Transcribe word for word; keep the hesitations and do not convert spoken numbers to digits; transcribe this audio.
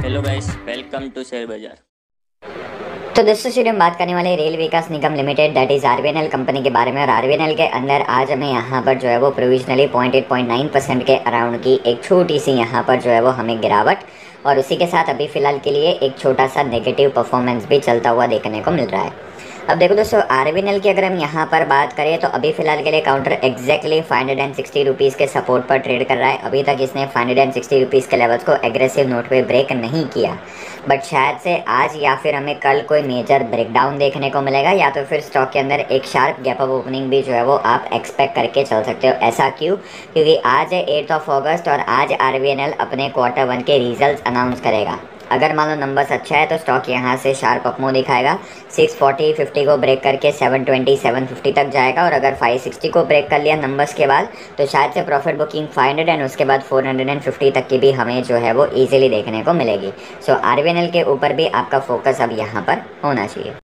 Hello guys, welcome to share बाजार। तो दोस्तों चलिए हम बात करने वाले हैं Rail Vikas Nigam limited that is RVNL company के बारे में। और आरबीएनएल के अंदर आज हमें यहाँ पर जो है वो provisionally point eight point nine percent के अराउंड की एक छोटी सी यहाँ पर जो है वो हमें गिरावट, और उसी के साथ अभी फिलहाल के लिए एक छोटा सा नेगेटिव परफॉर्मेंस भी चलता हुआ देखने को मिल रहा है। अब देखो दोस्तों, आरबीएनएल की अगर हम यहाँ पर बात करें तो अभी फिलहाल के लिए counter exactly five hundred and sixty rupees के सपोर्ट पर ट्रेड कर रहा है। अभी तक इसने five hundred and sixty rupees के लेवल्स को एग्रेसिव नोट पे ब्रेक नहीं किया, बट शायद से आज या फिर हमें कल कोई मेजर ब्रेकडाउन देखने को मिलेगा, या तो फिर स्टॉक के अंदर एक शार्प गैप अप ओपनिंग भी जो है वो आप एक्सपेक्ट करके चल सकते हो। ऐसा क्यों? क्योंकि आज है एट्थ ऑफ अगस्त और आज आरबीएनएल अपने क्वार्टर वन के रिजल्ट्स अनाउंस करेगा। अगर मान लो नंबर्स अच्छा है तो स्टॉक यहाँ से शार्प अप मूव दिखाएगा, सिक्स फोर्टी फिफ्टी को ब्रेक करके सेवन ट्वेंटी सेवन फिफ्टी तक जाएगा। और अगर फाइव सिक्सटी को ब्रेक कर लिया नंबर्स के बाद तो शायद से profit booking five hundred and उसके बाद फोर हंड्रेड फिफ्टी तक की भी हमें जो है वो इजीली देखने को मिलेगी। सो आरबीएनएल के ऊपर भी आपका फोकस अब यहाँ पर होना चाहिए।